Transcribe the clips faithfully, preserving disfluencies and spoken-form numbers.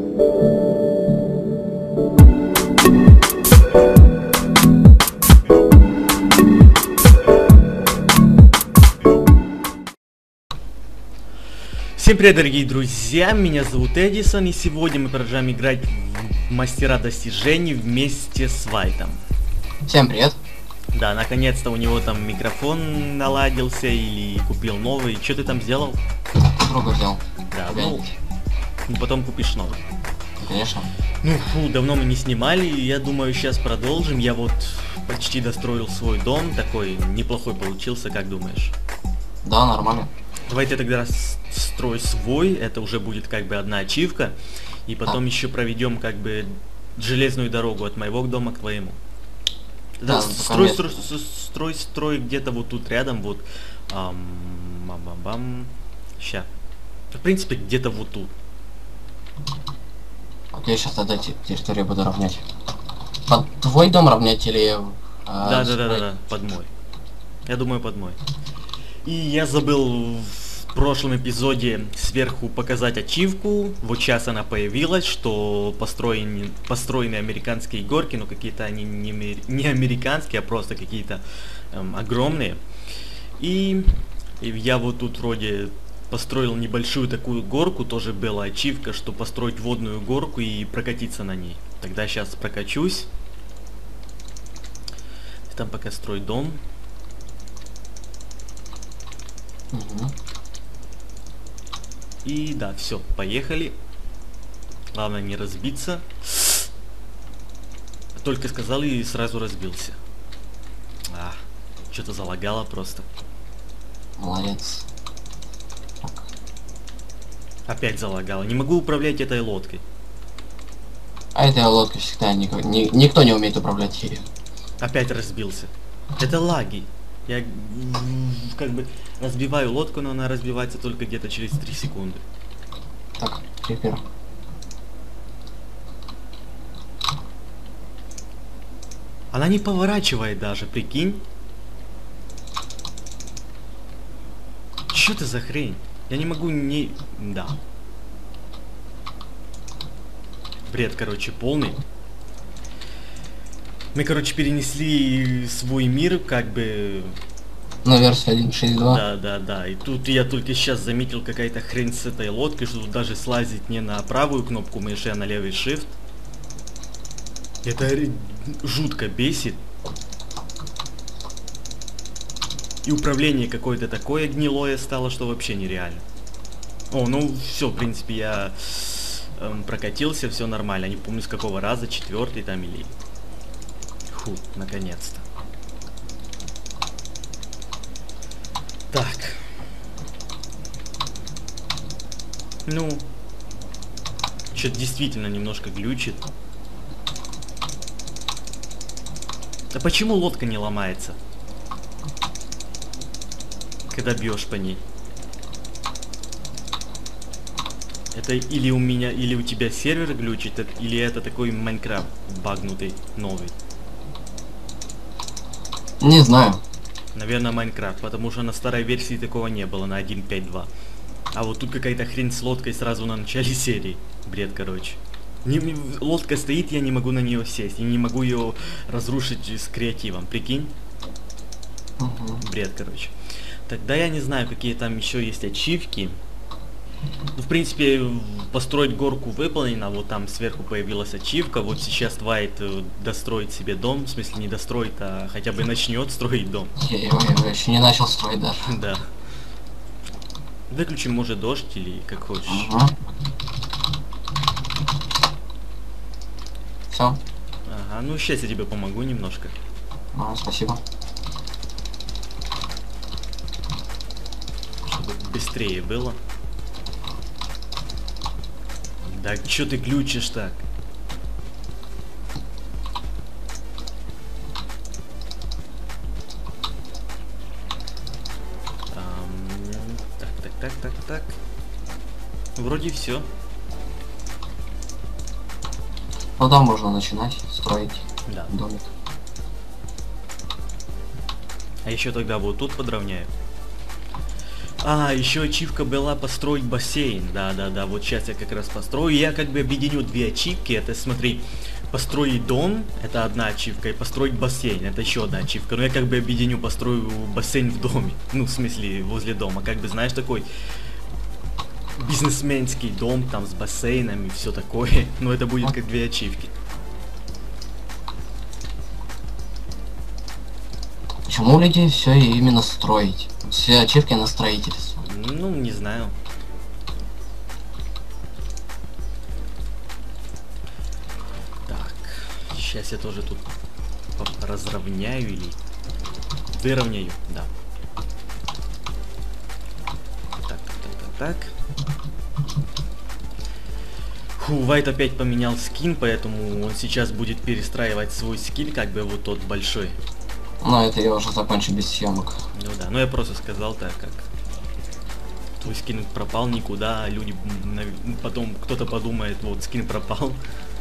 Всем привет, дорогие друзья, меня зовут Эдисон, и сегодня мы продолжаем играть в Мастера достижений вместе с Вайтом. Всем привет. Да, наконец-то у него там микрофон наладился или купил новый. Что ты там сделал? Друга взял. Да, ну, ну, потом купишь новый. Конечно. Ну, фу, давно мы не снимали, и я думаю, сейчас продолжим. Я вот почти достроил свой дом, такой неплохой получился, как думаешь? Да, нормально. Давай ты тогда строй свой, это уже будет как бы одна ачивка, и потом а. еще проведем как бы железную дорогу от моего дома к твоему. Да, да, строй, строй, строй, строй, строй где-то вот тут рядом, вот. Бам-бам-бам. Ща. В принципе, где-то вот тут. Окей, сейчас тогда территорию буду равнять. Под твой дом равнять или... А, да, да, да, да, да, под мой. Я думаю, под мой. И я забыл в прошлом эпизоде сверху показать ачивку. Вот сейчас она появилась, что построены, построены американские горки, но какие-то они не, не американские, а просто какие-то эм, огромные. И, и я вот тут вроде построил небольшую такую горку, тоже была ачивка, что построить водную горку и прокатиться на ней. Тогда сейчас прокачусь. Там пока строй дом. Угу. И да, все, поехали. Главное не разбиться. Только сказал и сразу разбился. А, что-то залагало просто. Молодец. Так. Опять залагало. Не могу управлять этой лодкой. А этой лодкой всегда никто, ни, никто не умеет управлять ею. Опять разбился. Это лаги. Я как бы разбиваю лодку, но она разбивается только где-то через три секунды. Так, крипер. Она не поворачивает даже, прикинь. Что это за хрень? Я не могу не... Да. Бред, короче, полный. Мы, короче, перенесли свой мир, как бы... На версию один шесть два. Да, да, да. И тут я только сейчас заметил какая-то хрень с этой лодкой, что тут даже слазить не на правую кнопку мыши, а на левый shift. Это жутко бесит. И управление какое-то такое гнилое стало, что вообще нереально. О, ну все, в принципе, я эм, прокатился, все нормально. Не помню с какого раза, четвертый там или... Фу, наконец-то. Так. Ну. Что-то действительно немножко глючит. А почему лодка не ломается? Когда бьешь по ней. Это или у меня, или у тебя сервер глючит, или это такой Майнкрафт багнутый, новый. Не знаю. Наверное, Майнкрафт, потому что на старой версии такого не было, на один пять два. А вот тут какая-то хрень с лодкой сразу на начале серии. Бред, короче. Не, не, лодка стоит, я не могу на нее сесть. И не могу ее разрушить с креативом, прикинь? Угу. Бред, короче. Тогда я не знаю, какие там еще есть ачивки. Ну, в принципе, построить горку выполнено, вот там сверху появилась ачивка, вот сейчас Вайт э, достроит себе дом, в смысле не достроит, а хотя бы начнет строить дом. Я его, его еще не начал строить даже. Да. Выключим, может, дождь или как хочешь. Угу. Все. Ага, ну сейчас я тебе помогу немножко. А, спасибо. Чтобы быстрее было. Да чё ты глючишь так? Um, так, так, так, так, так. Вроде все. Ну да, можно начинать строить Да. домик. А еще тогда вот тут подровняю. А, еще ачивка была построить бассейн. Да, да, да, вот сейчас я как раз построю. Я как бы объединю две ачивки. Это, смотри, построить дом, это одна ачивка, и построить бассейн, это еще одна ачивка. Но я как бы объединю, построю бассейн в доме. Ну, в смысле, возле дома. Как бы, знаешь, такой бизнесменский дом, там, с бассейном и все такое. Но это будет как две ачивки. Почему люди все именно строить? Все ачивки на строительство. Ну, не знаю. Так, сейчас я тоже тут разровняю или выровняю, да. Так, так, так, так, так. Фу, Вайт опять поменял скин, поэтому он сейчас будет перестраивать свой скилл, как бы вот тот большой. Но это я уже закончу без съемок. Ну да, но я просто сказал так, как твой скин пропал никуда, люди потом кто-то подумает, вот скин пропал.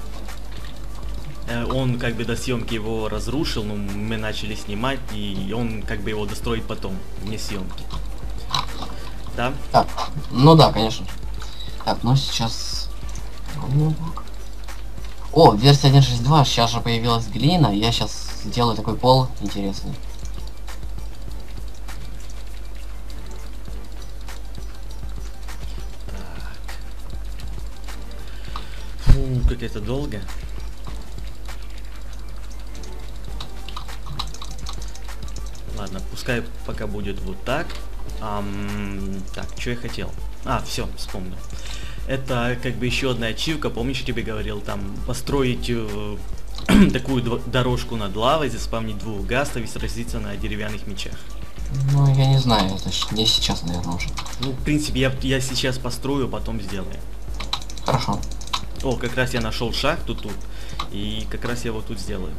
Он как бы до съемки его разрушил, но мы начали снимать, и он как бы его достроит потом, вне съемки. Да? Так, ну да, конечно. Так, ну сейчас... О, версия один шесть два, сейчас же появилась глина, я сейчас сделаю такой пол интересный. Так. Фу, как это долго. Ладно, пускай пока будет вот так. Ам, так, что я хотел? А, все, вспомнил. Это как бы еще одна ачивка, помнишь, я тебе говорил, там построить э, такую дорожку над лавой, заспавнить двух гастов и сразиться на деревянных мечах. Ну, я не знаю, это ж не сейчас, наверное, уже. Ну, в принципе, я, я сейчас построю, потом сделаю. Хорошо. О, как раз я нашел шахту тут, и как раз я вот тут сделаю.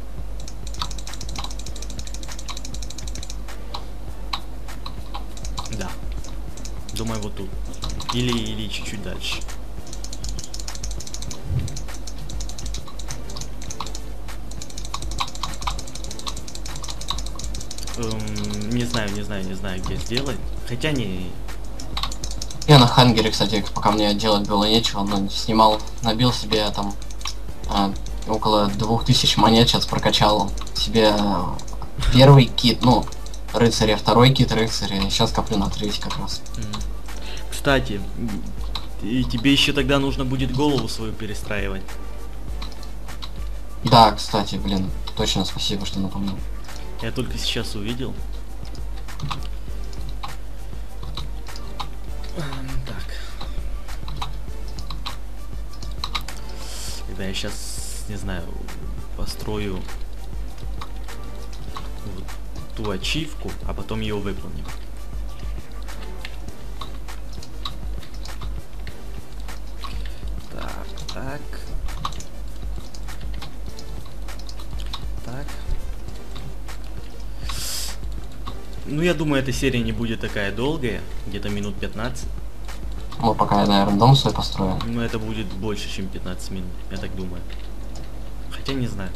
Да. Думаю, вот тут. Или, или чуть-чуть дальше. Эм, не знаю, не знаю, не знаю, где сделать. Хотя не... Я на Хангере, кстати, пока мне делать было нечего, но снимал, набил себе там а, около двух тысяч монет, сейчас прокачал себе первый кит, ну, рыцаря, второй кит рыцаря, сейчас коплю на третий как раз. Кстати, и тебе еще тогда нужно будет голову свою перестраивать. Да, кстати, блин, точно спасибо, что напомнил. Я только сейчас увидел. Так. Когда я сейчас, не знаю, построю вот ту ачивку, а потом ее выполним. Так, так. Так. Ну, я думаю, эта серия не будет такая долгая, где-то минут пятнадцать. Ну, пока я, наверное, дом свой построю. Но это будет больше, чем пятнадцать минут, я так думаю. Хотя не знаю.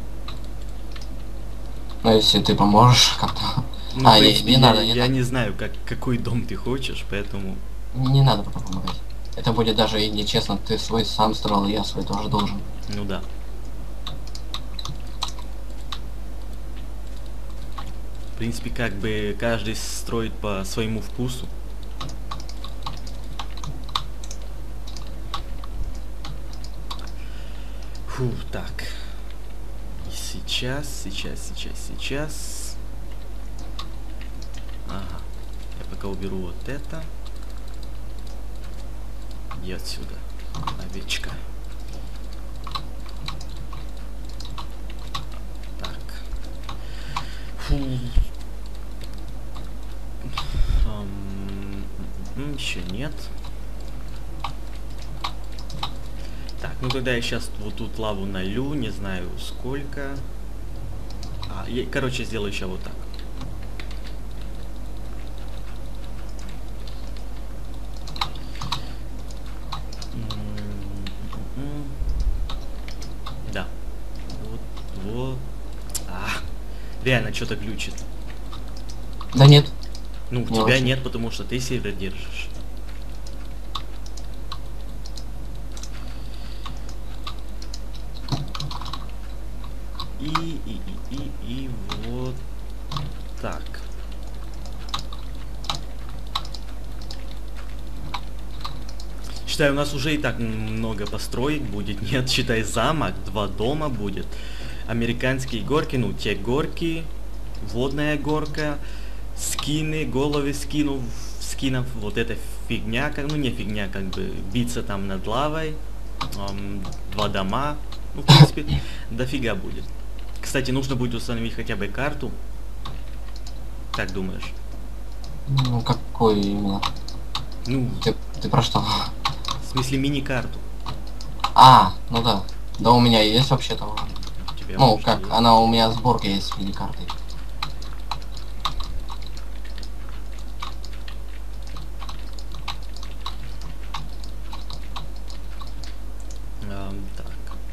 Ну, если ты поможешь как-то. Ну, а, в принципе, не, не я, надо, не я надо. не знаю, как, какой дом ты хочешь, поэтому... Не надо пока помогать. Это будет даже и нечестно, ты свой сам строил, я свой тоже должен. Ну да. В принципе, как бы каждый строит по своему вкусу. Фу, так. Сейчас, сейчас, сейчас, сейчас. Ага. Я пока уберу вот это. И отсюда. Овечка. Так. Фу. Эм, еще нет. Так, ну тогда я сейчас вот тут лаву налью, не знаю сколько. А, я, короче, сделаю еще вот так. Да. Вот, вот. А, реально, что-то глючит. Да нет. Ну, у Не тебя очень. нет, потому что ты север держишь. И, и, и, и, и вот так. Считай, у нас уже и так много построек будет. Нет, считай, замок, два дома будет. Американские горки, ну, те горки, водная горка, скины, головы скинов, скинов, вот эта фигня, как, ну, не фигня, как бы, биться там над лавой, эм, два дома, ну, в принципе, дофига будет. Кстати, нужно будет установить хотя бы карту. Как думаешь? Ну, какой именно? Ну, Ты, ты про что? в смысле мини-карту. А, ну да. Да у меня есть вообще-то. У тебя Ну, может как, есть. она у меня сборка есть с мини-картой. Эм, так.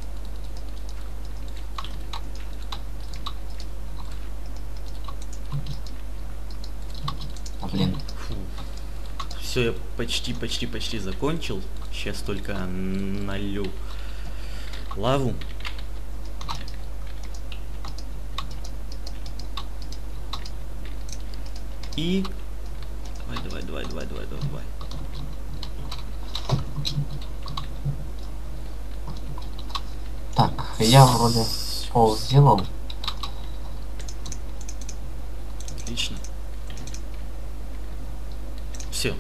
А, блин. Все, я почти, почти, почти закончил. Сейчас только налью лаву. И... Давай, давай, давай, давай, давай, давай, давай. Так, я вроде пол сделал. Отлично. Все.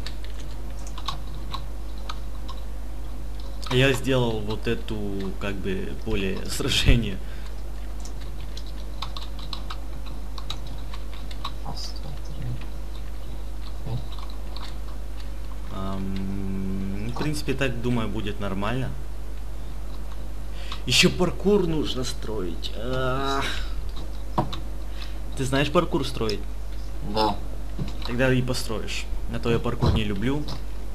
Я сделал вот эту, как бы, поле сражения. Раз, два, три, пять. Ам, в принципе, так, думаю, будет нормально. Еще паркур нужно строить. Ах. Ты знаешь паркур строить? Да. Тогда и построишь. А то я паркур не люблю.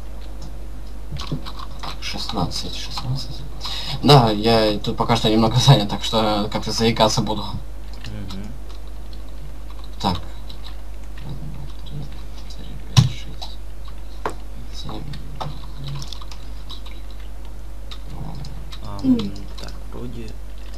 шестнадцать, шестнадцать. Да, я тут пока что немного занят, так что как-то заикаться буду. Мгм. Так. Один, два, три, четыре, пять, шесть, семь. Ам, так, вроде...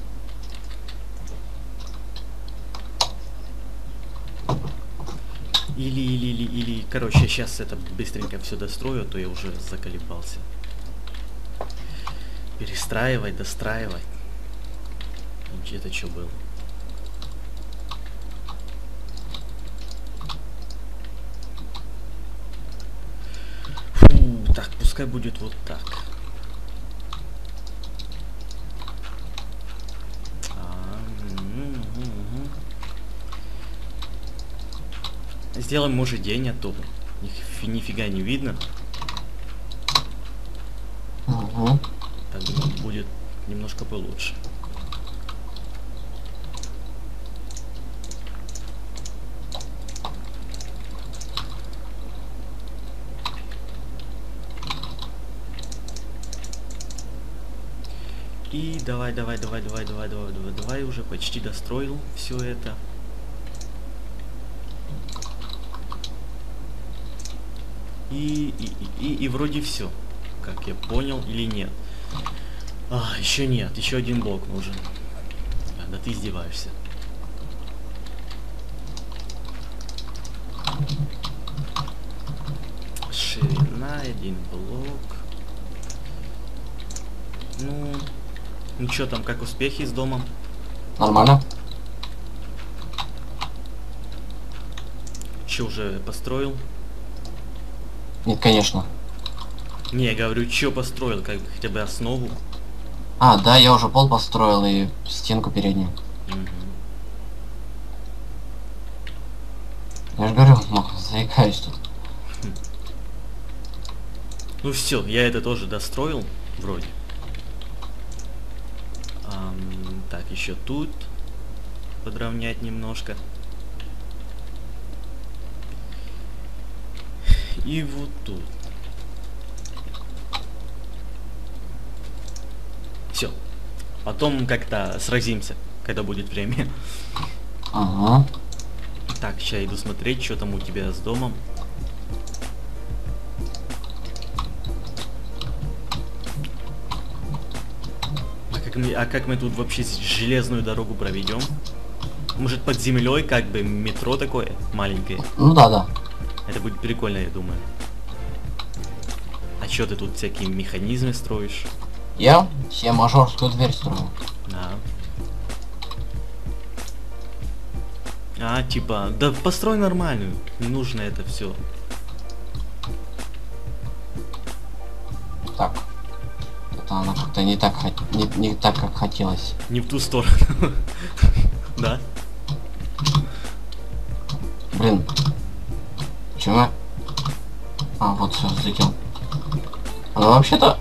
Или, или, или, или... Короче, сейчас это быстренько все дострою, а то я уже заколебался. Перестраивать, достраивать. Это что было? Фу, так, пускай будет вот так. А, м, м, м. Сделаем, может, день, а то ни- нифига не видно. Угу. Так, думаю, будет немножко получше. И давай, давай, давай, давай, давай, давай, давай, давай, уже почти достроил все это. И, и, и, и, и вроде все, как я понял, или нет. А, еще нет, еще один блок нужен. А, да ты издеваешься. Ширина, один блок. Ну, ну что там, как успехи с домом? Нормально? Че уже построил? Нет, конечно. Не, я говорю, че построил, как бы хотя бы основу. А, да, я уже пол построил и стенку переднюю. Мгм. Я же говорю, ну, заикаюсь тут. Ну все, я это тоже достроил, вроде. Ам, так, еще тут подровнять немножко. И вот тут. Все. Потом как-то сразимся, когда будет время. Ага. Так, сейчас иду смотреть, что там у тебя с домом. А как мы, а как мы тут вообще железную дорогу проведем? Может, под землей как бы метро такое маленькое? Ну да, да. Это будет прикольно, я думаю. А чё ты тут всякие механизмы строишь? Я себе мажорскую дверь строю. Да. А, типа, да построй нормальную, не нужно это все. Так. Это она как-то не так, хот- не, не так, как хотелось. Не в ту сторону. Да? Блин. Почему я... А, вот все, взлетел. Ну вообще-то...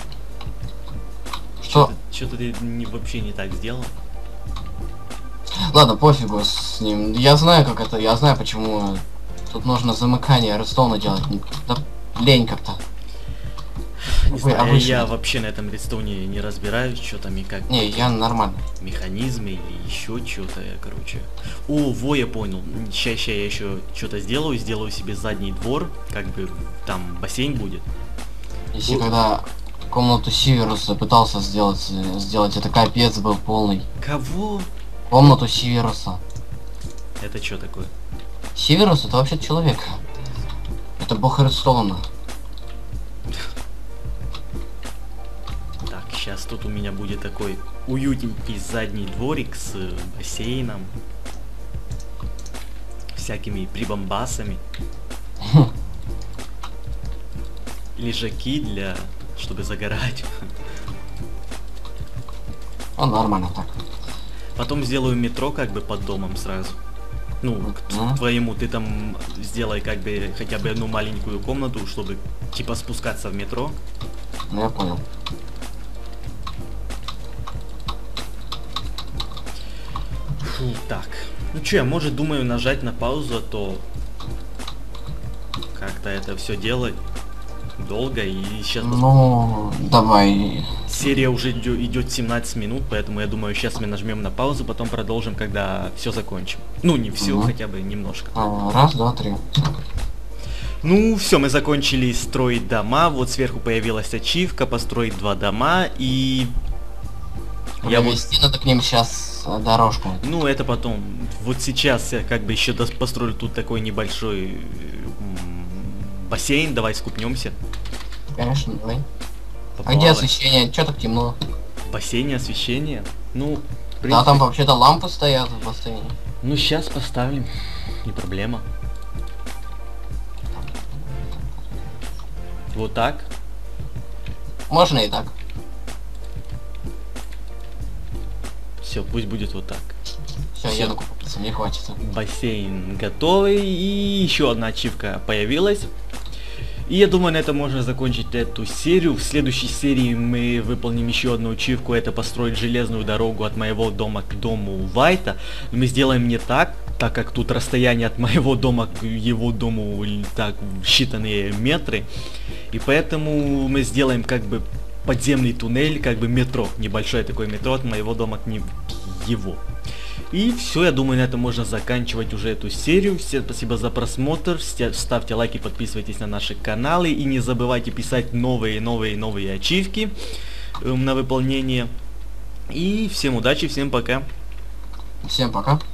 Что? Что-то ты не, вообще не так сделал. Ладно, пофигу с ним. Я знаю, как это, я знаю, почему. Тут нужно замыкание редстоуна делать. Да лень как-то. Не знаю, я, я вообще на этом редстоуне не разбираюсь, что там и как. Не, я нормально. Механизмы или еще что-то, короче. О, во, я понял. Сейчас, сейчас я еще что-то сделаю, сделаю себе задний двор, как бы там бассейн будет. Если когда комнату Сиверуса пытался сделать, сделать, это капец был полный. Кого? Комнату Сиверуса. Это что такое? Сиверус это вообще человек. Это бог Редстоуна. Так, сейчас тут у меня будет такой уютненький задний дворик с бассейном. Всякими прибамбасами. Лежаки для... чтобы загорать. А нормально так. Потом сделаю метро как бы под домом сразу. Ну, к Mm-hmm. твоему ты там сделай как бы хотя бы одну маленькую комнату, чтобы типа спускаться в метро. Ну я понял. Фу, так. Ну что, я может думаю нажать на паузу, а то как-то это все делать долго и сейчас... Ну, давай. Серия уже идет семнадцать минут, поэтому я думаю, сейчас мы нажмем на паузу, потом продолжим, когда все закончим. Ну, не все, Угу. хотя бы немножко. А, раз, два, три. Ну, все, мы закончили строить дома. Вот сверху появилась ачивка, построить два дома, и... Я вести надо к ним сейчас дорожку. Ну, это потом. Вот сейчас я как бы еще построю тут такой небольшой бассейн. Давай скупнемся. Конечно, давай. Поплавать. А где освещение? Чё так темно? В бассейне освещение? Ну, в принципе... Да, там вообще-то лампы стоят в бассейне. Ну, сейчас поставим. Не проблема. Вот так. Можно и так. Все, пусть будет вот так. Все, Всё. я накупился, мне хватит. Бассейн готовый, и еще одна ачивка появилась. И я думаю, на этом можно закончить эту серию. В следующей серии мы выполним еще одну ачивку, это построить железную дорогу от моего дома к дому Вайта. Мы сделаем не так, так как тут расстояние от моего дома к его дому так считанные метры. И поэтому мы сделаем как бы подземный туннель, как бы метро, небольшое такое метро от моего дома к, не... к его. И все, я думаю, на этом можно заканчивать уже эту серию. Всем спасибо за просмотр, ставьте лайки, подписывайтесь на наши каналы и не забывайте писать новые, новые, новые ачивки э, на выполнение. И всем удачи, всем пока. Всем пока.